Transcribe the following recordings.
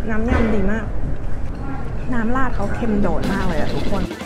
น้ำยำดีมากน้ำราดเขาเค็มโดดมากเลยอะทุกคน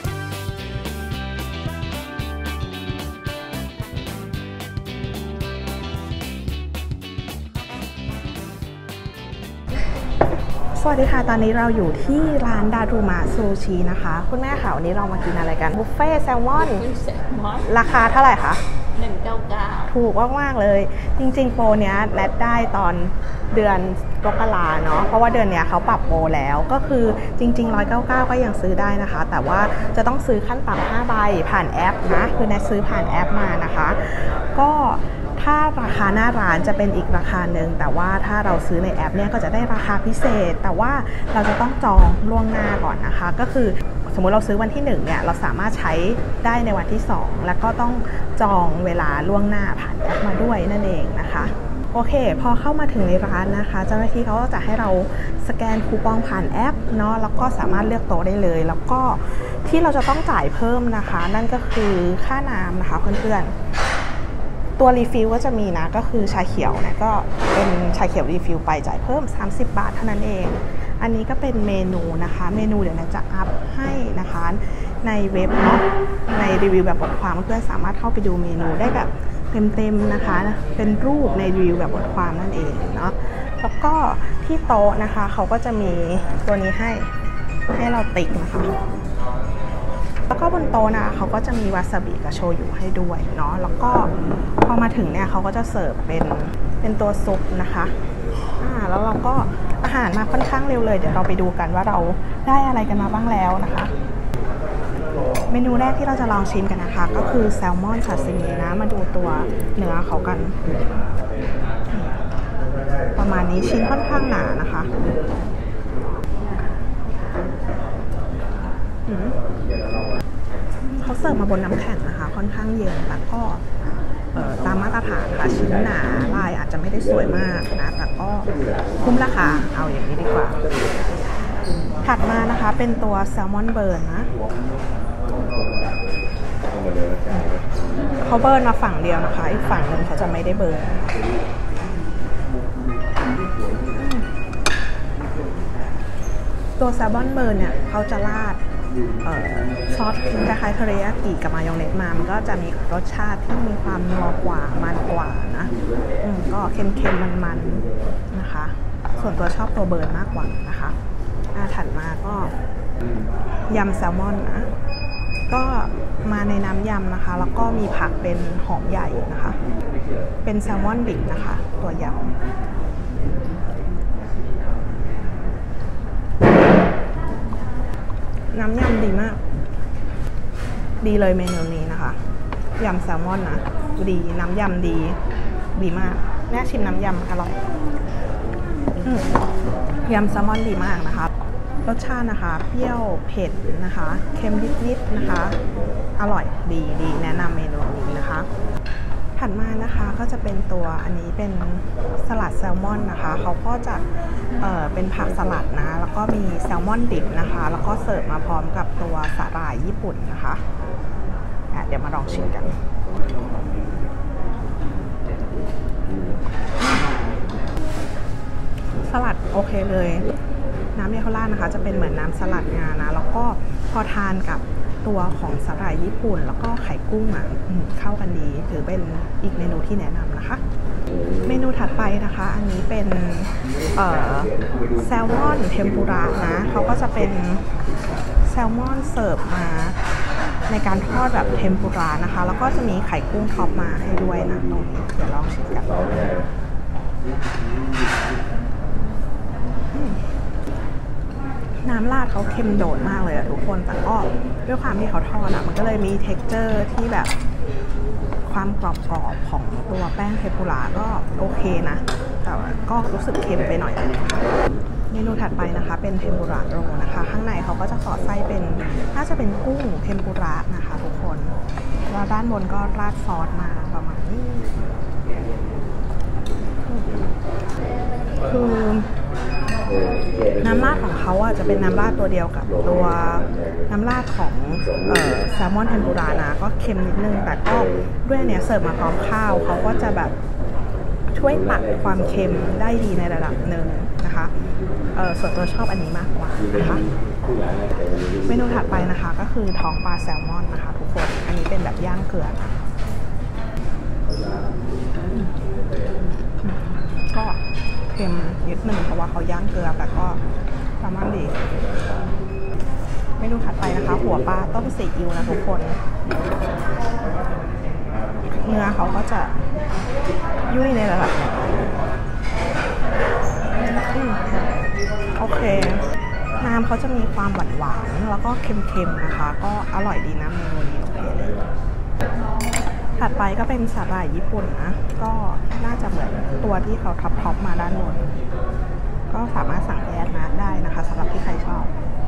สวัสดีค่ะตอนนี้เราอยู่ที่ร้านดารุมะซูชินะคะคุณแม่ค่ะวันนี้เรามากินอะไรกันบุฟเฟ่แซลมอนราคาเท่าไหร่คะ199ถูกมากๆเลยจริงๆโปรเนี้ยแนทได้ตอนเดือนมกราเนาะเพราะว่าเดือนเนี้ยเขาปรับโปรแล้วก็คือจริงๆ199ก็ยังซื้อได้นะคะแต่ว่าจะต้องซื้อขั้นต่ำ5ใบผ่านแอปนะคือแนทซื้อผ่านแอปมานะคะก็ถ้าราคาหน้าร้านจะเป็นอีกราคาหนึ่งแต่ว่าถ้าเราซื้อในแอปเนี่ยก็จะได้ราคาพิเศษแต่ว่าเราจะต้องจองล่วงหน้าก่อนนะคะก็คือสมมุติเราซื้อวันที่1เนี่ยเราสามารถใช้ได้ในวันที่2แล้วก็ต้องจองเวลาล่วงหน้าผ่านแอปมาด้วยนั่นเองนะคะโอเคพอเข้ามาถึงในร้านนะคะเจ้าหน้าที่เขาก็จะให้เราสแกนคูปองผ่านแอปเนาะแล้วก็สามารถเลือกโต๊ะได้เลยแล้วก็ที่เราจะต้องจ่ายเพิ่มนะคะนั่นก็คือค่าน้ำนะคะเพื่อนๆตัวรีฟิลก็จะมีนะก็คือชาเขียวเนี่ยก็เป็นชาเขียวรีฟิลไปจ่ายเพิ่ม30 บาทเท่านั้นเองอันนี้ก็เป็นเมนูนะคะเมนูเดี๋ยวนะจะอัพให้นะคะในเว็บเนาะในรีวิวแบบบทความเพื่อนสามารถเข้าไปดูเมนูได้แบบเต็มๆนะคะเป็นรูปในรีวิวแบบบทความนั่นเองเนาะแล้วก็ที่โต๊ะนะคะเขาก็จะมีตัวนี้ให้เราติ๊กนะคะแล้วก็บนโต๊ะนะเขาก็จะมีวาซาบิกับโชยุให้ด้วยเนาะแล้วก็พอมาถึงเนี่ยเขาก็จะเสิร์ฟเป็นตัวซุปนะคะแล้วเราก็อาหารมาค่อนข้างเร็วเลยเดี๋ยวเราไปดูกันว่าเราได้อะไรกันมาบ้างแล้วนะคะเมนูแรกที่เราจะลองชิมกันนะคะก็คือแซลมอนซาซิมินะมาดูตัวเนื้อเขากันประมาณนี้ชิ้นค่อนข้างหนานะคะเขาเสิร์ฟมาบนน้ำแข็งนะคะค่อนข้างเย็นแล้วก็ตามมาตรฐานค่ะชิ้นหนาลายอาจจะไม่ได้สวยมากนะแต่ก็คุ้มราคาเอาอย่างนี้ดีกว่าถัดมานะคะเป็นตัวแซลมอนเบิร์นนะเขาเบิร์นมาฝั่งเดียวนะคะอีกฝั่งหนึ่งเขาจะไม่ได้เบิร์นตัวแซลมอนเบิร์นเนี่ยเขาจะราดซอสคล้ายๆเทริยากิกับมายองเนสมามันก็จะมีรสชาติที่มีความนัวกว่ามันกว่านะก็เค็มๆมันๆนะคะส่วนตัวชอบตัวเบิร์นมากกว่านะคะถัดมาก็ยำแซลมอนนะก็มาในน้ำยำนะคะแล้วก็มีผักเป็นหอมใหญ่นะคะเป็นแซลมอนดิบนะคะตัวยำน้ำยำดีมากดีเลยเมนูนี้นะคะยำแซลมอนนะดีน้ำยำดีมากแน่ชิมน้ำยำอร่อยยำแซลมอนดีมากนะคะรสชาตินะคะเปรี้ยวเผ็ดนะคะเค็มนิดๆนะคะอร่อยดีแนะนำเมนูนี้นะคะถัดมานะคะก็จะเป็นตัวอันนี้เป็นสลัดแซลมอนนะคะเขาก็จะเป็นผักสลัดนะแล้วก็มีแซลมอนดิบนะคะแล้วก็เสิร์ฟมาพร้อมกับตัวสาหร่ายญี่ปุ่นนะคะเดี๋ยวมาลองชิมกันสลัดโอเคเลยน้ำเยลล่านะคะจะเป็นเหมือนน้ำสลัดงานะแล้วก็พอทานกับตัวของสาหร่ายญี่ปุ่นแล้วก็ไข่กุ้งเข้ากันดีถือเป็นอีกเมนูที่แนะนำนะคะเมนูถัดไปนะคะอันนี้เป็นแซลมอนเทมปุระนะเขาก็จะเป็นแซลมอนเสิร์ฟมาในการทอดแบบเทมปุระนะคะแล้วก็จะมีไข่กุ้งท็อปมาให้ด้วยนะตรงนี้เดี๋ยวลองชิมกันน้ำราดเขาเค็มโดดมากเลยอะทุกคนแต่ก็ด้วยความที่เขาทอดอะมันก็เลยมี texture ที่แบบความกรอบๆของตัวแป้งเทมปุระก็โอเคนะแต่ก็รู้สึกเค็มไปหน่อยเมนูถัดไปนะคะเป็นเทมปุระโรนะคะข้างในเขาก็จะสอดไส้เป็นน่าจะเป็นกุ้งเทมปุระนะคะทุกคนแล้วด้านบนก็ราดซอสมาประมาณนี้คือน้ำราดของเขาจะเป็นน้ำราดตัวเดียวกับตัวน้ำราดของแซลมอนเทมปุระนะก็เค็มนิดนึงแต่ก็ด้วยเนี่ยเสิร์ฟมาพร้อมข้าวเขาก็จะแบบช่วยตัดความเค็มได้ดีในระดับหนึ่งนะคะนะคะส่วนตัวชอบอันนี้มากกว่านะคะเมนูถัดไปนะคะก็คือท้องปลาแซลมอนนะคะทุกคนอันนี้เป็นแบบย่างเกลือนะก็เค็มนิดนึงเพราะว่าเขาย่างเกลือแต่ก็แซลมอนดีเมนูถัดไปนะคะหัวปลาต้มซีอิ๊วนะทุกคนเนื้อเขาก็จะยุ่ยในระดับโอเคน้ำเขาจะมีความหวานๆแล้วก็เค็มๆนะคะก็อร่อยดีนะเมนูนี้โอเคเลยถัดไปก็เป็นสาหร่ายญี่ปุ่นนะก็น่าจะเหมือนตัวที่เขาท็อปมาด้านบนก็สามารถสั่งแยกนะได้นะคะสำหรับที่ใครชอบ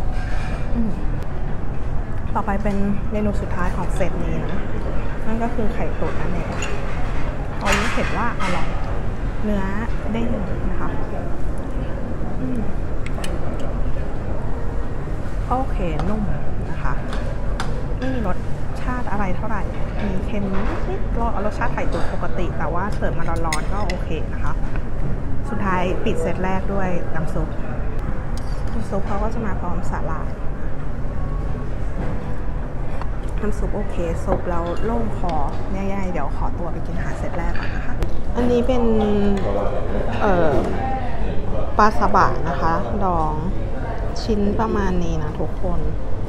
ต่อไปเป็นเมนูสุดท้ายของเซตนี้นะนั่นก็คือไข่ตุ๋นนั่นเองตอนนี้เห็นว่าอร่อยเนื้อเด้งนะคะโอเคนุ่มนะคะไม่มีรสชาติอะไรเท่าไหร่มีเค็มนิดๆรสชาติไข่ตุ๋นปกติแต่ว่าเสิร์ฟมาร้อนๆก็โอเคนะคะสุดท้ายปิดเซตแรกด้วยน้ำซุปเขาก็จะมาพร้อมสาหร่ายน้ำซุปโอเคซุปแล้วโล่งคอง่ายๆเดี๋ยวขอตัวไปกินอาหารเซตแรกก่อนนะคะอันนี้เป็นปลาซาบะนะคะดองชิ้นประมาณนี้นะทุกคน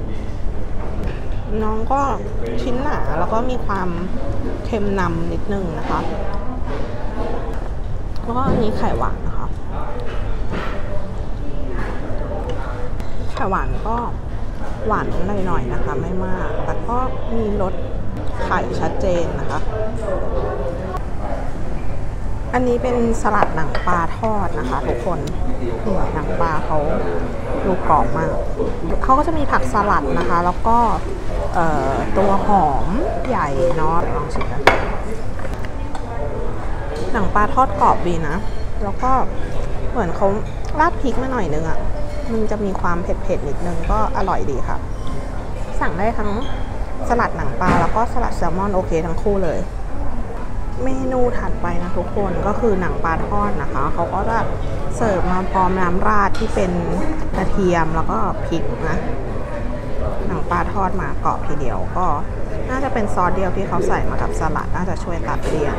น้องก็ชิ้นหนาแล้วก็มีความเค็มนำนิดนึงนะคะแล้วก็อันนี้ไข่หวานนะคะไข่หวานก็หวานหน่อยๆนะคะไม่มากแต่ก็มีรสไข่ชัดเจนนะคะอันนี้เป็นสลัดหนังปลาทอดนะคะทุกคนหนังปลาเขาดูกรอบมากเขาก็จะมีผักสลัดนะคะแล้วก็ตัวหอมใหญ่เนาะลองชิมกันหนังปลาทอดกรอบดีนะแล้วก็เหมือนเขาราดพริกมาหน่อยนึงอ่ะมันจะมีความเผ็ดๆนิดนึงก็อร่อยดีค่ะสั่งได้ทั้งสลัดหนังปลาแล้วก็สลัดแซลมอนโอเคทั้งคู่เลยเมนูถัดไปนะทุกคนก็คือหนังปลาทอดนะคะเขาก็จะเสิร์ฟมาพร้อมน้ำราดที่เป็นกระเทียมแล้วก็พริกนะหนังปลาทอดมาเกาะทีเดียวก็น่าจะเป็นซอสเดียวที่เขาใส่มากับสลัดน่าจะช่วยตัดเลี่ยน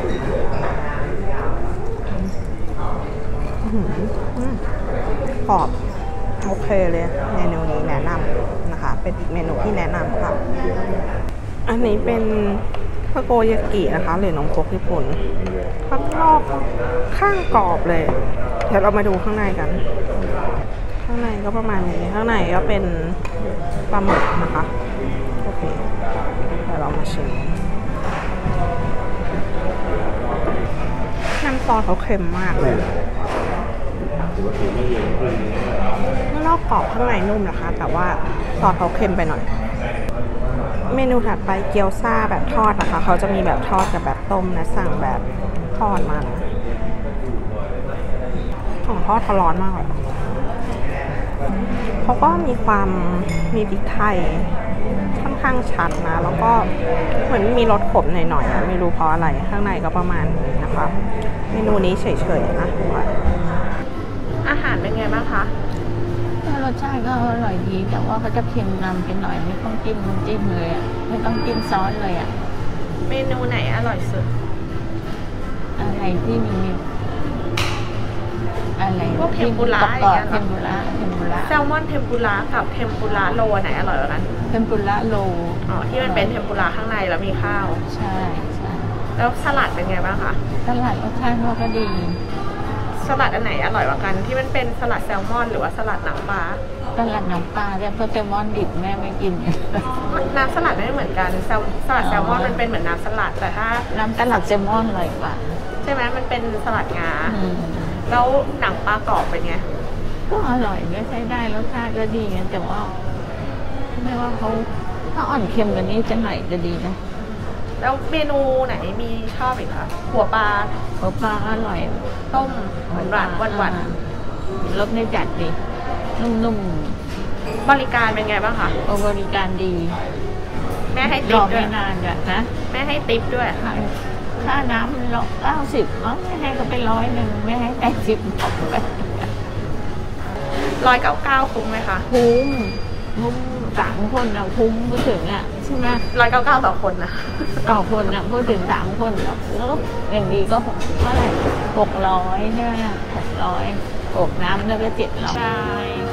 กรอบโอเคเลยเมนูนี้แนะนำนะคะเป็นอีกเมนูที่แนะนำค่ะอันนี้เป็นทาโกยากินะคะหรือนมครกญี่ปุ่นข้างนอกข้างกรอบเลยเดี๋ยวเรามาดูข้างในกันข้างในก็ประมาณนี้ข้างในก็เป็นปลาหมึกนะคะโอเคเดี๋ยวเรามาชิมน้ำซอสเขาเค็มมากเลยข้างนอกกรอบข้างในนุ่มนะคะแต่ว่าซอสเขาเค็มไปหน่อยเมนูถัดไปเกี๊ยวซ่าแบบทอดนะคะเขาจะมีแบบทอดกับแบบต้มนะสั่งแบบทอดมานะของทอดเขาร้อนมากเลยเขาก็มีความมีพริกไทยค่อนข้างชัดนะแล้วก็เหมือนมีรสขมหน่อยๆไม่รู้เพราะอะไรข้างในก็ประมาณนี้นะคะเมนูนี้เฉยๆนะอาหารเป็นไงบ้างคะรสชาติก็อร่อยดีแต่ว่าเขาจะเค็มนำไปหน่อยไม่ต้องจิ้มเลยอ่ะไม่ต้องจิ้มซอสเลยอ่ะเมนูไหนอร่อยสุดอะไรที่มีอะไรพวกเทมปุระอย่างเงี้ยเทมปุระแซลมอนเทมปุระกับเทมปุระโรไหนอร่อยกว่ากันเทมปุระโรอ๋อที่มันเป็นเทมปุระข้างในแล้วมีข้าวใช่แล้วสลัดเป็นไงบ้างคะสลัดรสชาติก็ดีสลัดอันไหนอร่อยกว่ากันที่มันเป็นสลัดแซลมอนหรือว่าสลัดหนังปลาสลัดหนังปลาแต่เพราะแซลมอนดิบแม่ไม่กินน้ำสลัดไม่เหมือนกันสลัดแซลมอนมันเป็นเหมือนน้ำสลัดแต่ถ้าน้ำสลัดแซลมอนอร่อยกว่าใช่ไหมมันเป็นสลัดงาแล้วหนังปลากรอบเป็นไงก็อร่อยก็ใช้ได้รสชาติก็ดีแต่ว่าไม่ว่าเขาถ้าอ่อนเค็มกันนี้จะไหนจะดีนะแล้วเมนูไหนมีชอบอีกคะหัวปลาอร่อยต้มหวานรสไม่จัดดีนุ่มบริการเป็นไงบ้างคะบริการดีแม่ให้ติ๊บด้วยนานจ้ะนะแม่ให้ติ๊บด้วยค่าน้ำ90มั้งไม่ให้ก็ไป100ไม่ให้80บอกไป 199คุ้มไหมคะคุ้ม3 คนอะคุ้มพูดถึงอะใช่ไหม 199ต่อคนนะต่อคนอะพูดถึง3 คนแล้วก็อย่างดีก็เท่าไหร่600ใช่ไหม600 6น้ำแล้วก็700ใช่